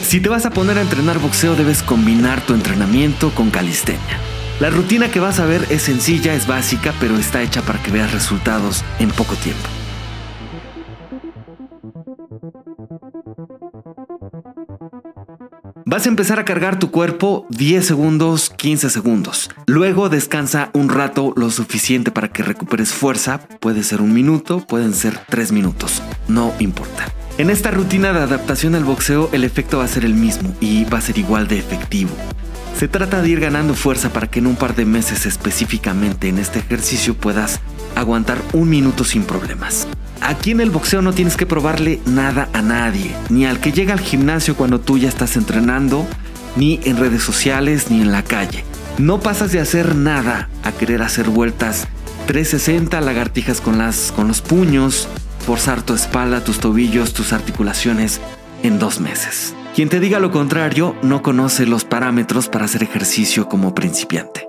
Si te vas a poner a entrenar boxeo, debes combinar tu entrenamiento con calistenia. La rutina que vas a ver es sencilla, es básica, pero está hecha para que veas resultados en poco tiempo. Vas a empezar a cargar tu cuerpo 10 segundos, 15 segundos. Luego descansa un rato, lo suficiente para que recuperes fuerza. Puede ser 1 minuto, pueden ser 3 minutos, no importa. En esta rutina de adaptación al boxeo, el efecto va a ser el mismo y va a ser igual de efectivo. Se trata de ir ganando fuerza para que en un par de meses específicamente en este ejercicio puedas aguantar 1 minuto sin problemas. Aquí en el boxeo no tienes que probarle nada a nadie, ni al que llega al gimnasio cuando tú ya estás entrenando, ni en redes sociales, ni en la calle. No pasas de hacer nada a querer hacer vueltas 360, lagartijas con los puños, forzar tu espalda, tus tobillos, tus articulaciones en 2 meses. Quien te diga lo contrario no conoce los parámetros para hacer ejercicio como principiante.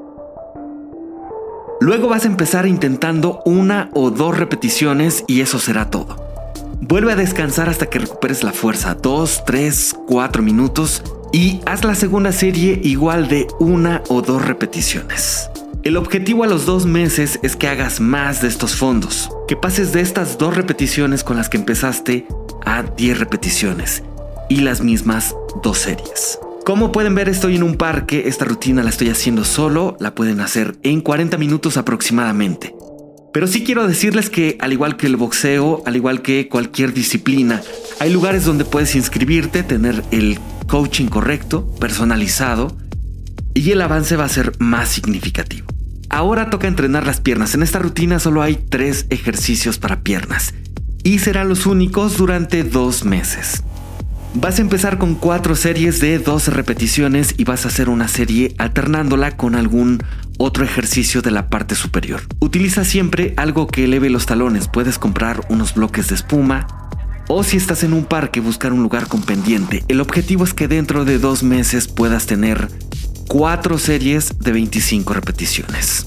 Luego vas a empezar intentando 1 o 2 repeticiones y eso será todo. Vuelve a descansar hasta que recuperes la fuerza, 2, 3, 4 minutos y haz la segunda serie igual de 1 o 2 repeticiones. El objetivo a los 2 meses es que hagas más de estos fondos, que pases de estas 2 repeticiones con las que empezaste a 10 repeticiones y las mismas 2 series. Como pueden ver, estoy en un parque, esta rutina la estoy haciendo solo, la pueden hacer en 40 minutos aproximadamente. Pero sí quiero decirles que al igual que el boxeo, al igual que cualquier disciplina, hay lugares donde puedes inscribirte, tener el coaching correcto, personalizado, y el avance va a ser más significativo. Ahora toca entrenar las piernas. En esta rutina solo hay 3 ejercicios para piernas y serán los únicos durante 2 meses. Vas a empezar con 4 series de 12 repeticiones y vas a hacer una serie alternándola con algún otro ejercicio de la parte superior. Utiliza siempre algo que eleve los talones. Puedes comprar unos bloques de espuma o si estás en un parque buscar un lugar con pendiente. El objetivo es que dentro de 2 meses puedas tener 4 series de 25 repeticiones.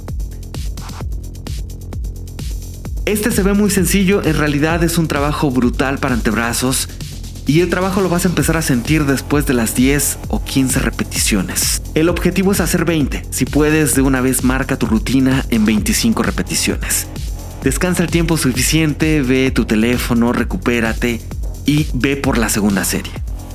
Este se ve muy sencillo, en realidad es un trabajo brutal para antebrazos. Y el trabajo lo vas a empezar a sentir después de las 10 o 15 repeticiones. El objetivo es hacer 20. Si puedes, de una vez marca tu rutina en 25 repeticiones. Descansa el tiempo suficiente, ve tu teléfono, recupérate y ve por la segunda serie.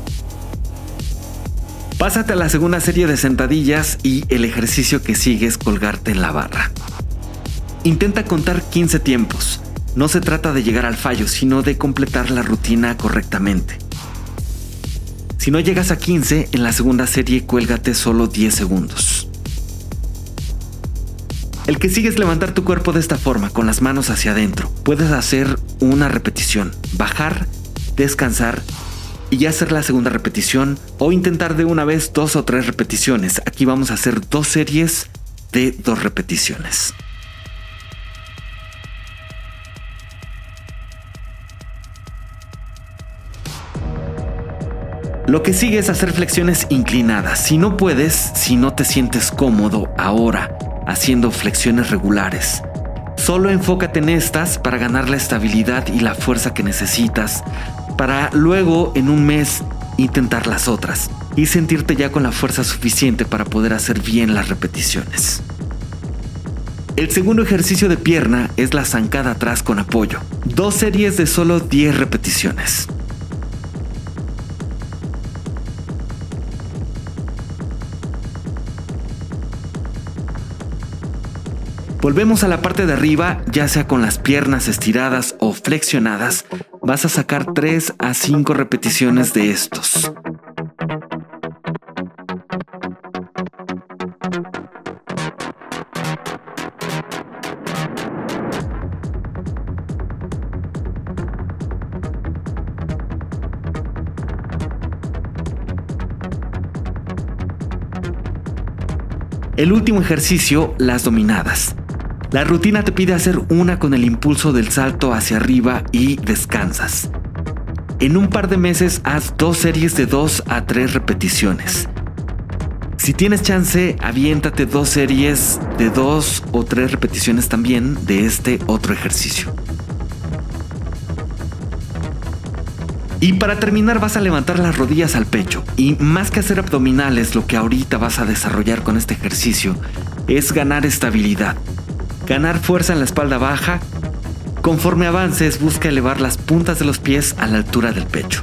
Pásate a la segunda serie de sentadillas y el ejercicio que sigue es colgarte en la barra. Intenta contar 15 tiempos. No se trata de llegar al fallo, sino de completar la rutina correctamente. Si no llegas a 15, en la segunda serie cuélgate solo 10 segundos. El que sigue es levantar tu cuerpo de esta forma, con las manos hacia adentro. Puedes hacer una repetición, bajar, descansar y ya hacer la segunda repetición o intentar de una vez 2 o 3 repeticiones. Aquí vamos a hacer 2 series de 2 repeticiones. Lo que sigue es hacer flexiones inclinadas. Si no puedes, si no te sientes cómodo ahora haciendo flexiones regulares, solo enfócate en estas para ganar la estabilidad y la fuerza que necesitas para luego en un mes intentar las otras y sentirte ya con la fuerza suficiente para poder hacer bien las repeticiones. El segundo ejercicio de pierna es la zancada atrás con apoyo. 2 series de solo 10 repeticiones. Volvemos a la parte de arriba, ya sea con las piernas estiradas o flexionadas. Vas a sacar 3 a 5 repeticiones de estos. El último ejercicio, las dominadas. La rutina te pide hacer una con el impulso del salto hacia arriba y descansas. En un par de meses haz 2 series de 2 a 3 repeticiones. Si tienes chance, aviéntate 2 series de 2 o 3 repeticiones también de este otro ejercicio. Y para terminar vas a levantar las rodillas al pecho. Y más que hacer abdominales, lo que ahorita vas a desarrollar con este ejercicio es ganar estabilidad, ganar fuerza en la espalda baja. Conforme avances, busca elevar las puntas de los pies a la altura del pecho.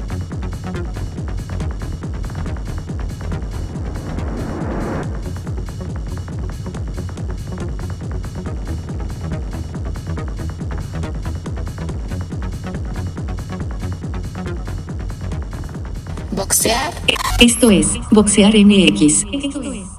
Boxear. Esto es Boxear MX. Esto es